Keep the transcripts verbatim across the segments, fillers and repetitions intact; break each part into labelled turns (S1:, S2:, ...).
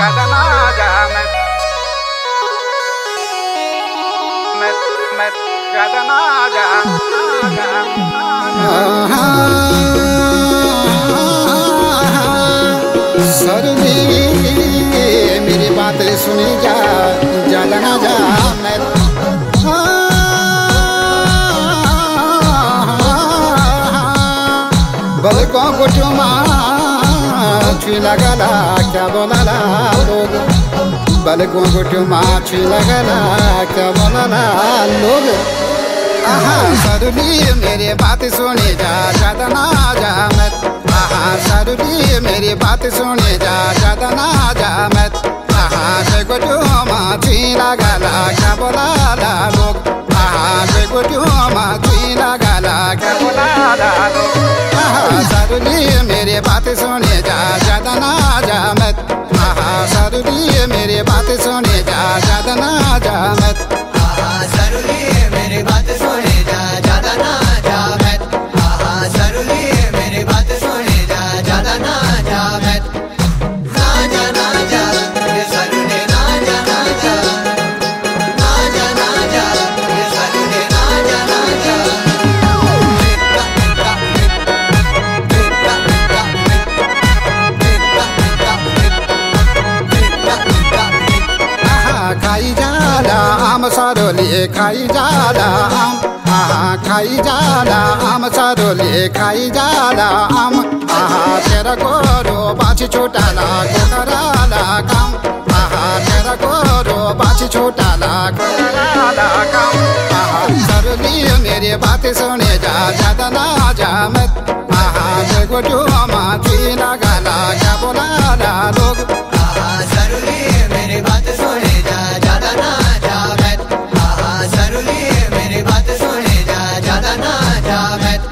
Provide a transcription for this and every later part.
S1: ज्यादा ना जा मैं मैं मैं ज्यादा ना जा
S2: सरली मेरी बात सुनी जा ज्यादा ना जा मैं बलकों को चुमा छुला गला क्या बोला लोग बलकों को चुमा छुला गला क्या बोला लोग आहा सरली मेरी बात सुनी जा ज्यादा ना जा मत आहा सरली मेरी बात सुनी जा ज्यादा ना जा मत आहा देखो चुमा छुला गला क्या बोला लोग आहा देखो चुमा छुला गला क्या बोला लोग सरली मेरी बात सुने जा ज्यादा ना जा मत आहा सरली मेरी बात सुने जा ज्यादा ना जा मत
S3: आहा सरली मेरी बात सुने जा ज्यादा ना जा मत आहा सरली मेरी बात सुने जा ज्यादा ना जा मत ना जा ना जा ये सरले ना जा ना जा ना जा ना जा ये सरले ना जा ना जा
S2: खाई जाला आम सरली खाई जाला आम आहा खाई जाला आम सरली खाई जाला आम आहा तेरा गोरो बाछी छोटाला कोकराला काम आहा तेरा गोरो बाछी छोटाला कोकराला काम आहा सरली मेरी बात सुने जा ज्यादा ना जा मत आहा देखो जो माची लगाला क्या बोला लोग
S3: आहा सरली मेरी बात सुने जा ज्यादा ना जा मत आहा सरली मेरी बात सुने जा ज्यादा ना जा मत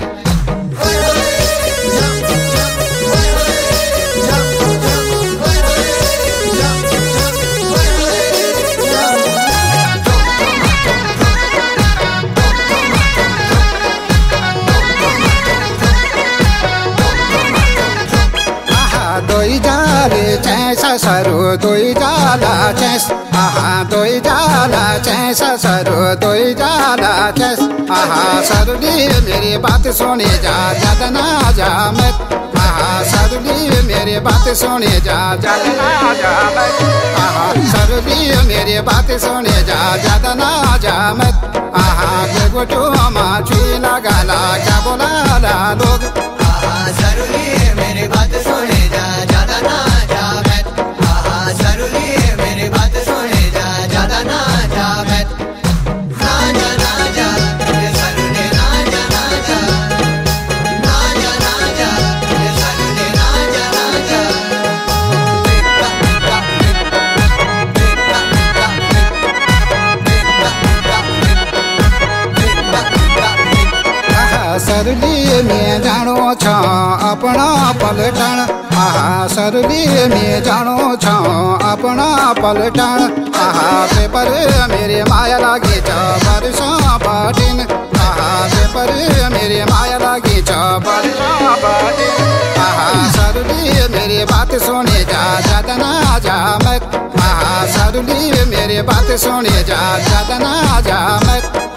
S2: दोई जाले चैसा सरो दोई जाला चैस आहा दोई जाला चैसा सरो दोई जाला चैस आहा सरली मेरी बात सुने जा ज्यादा ना जा मत आहा सरली मेरी बात सुने जा ज्यादा ना जा मत आहा सरली मेरी बात सुने जा ज्यादा ना जा मत आहा देखो जो माची लगाला क्या बोला लोग
S3: आहा सरली मेरी बात सुने जा ज्यादा ना जा मत आहा सरली मेरी बात सुने जा ज्यादा ना जा मत ना जा ना जा ये सरले ना जा ना जा ना जा ना जा ये सरले ना जा ना जा
S2: सरली में जानो छ अपना पलटन आहा सरली में जानो छ अपना पलटन आहा पेपर मेरे माया लागी छ बरसा बाटिन आहा पेपर मेरे माया लागी छ बरसा बाटिन आहा सरली मेरी बात सुने जा ज्यादा ना जा मत आहा सरली मेरी बात सुने जा ज्यादा ना जा मत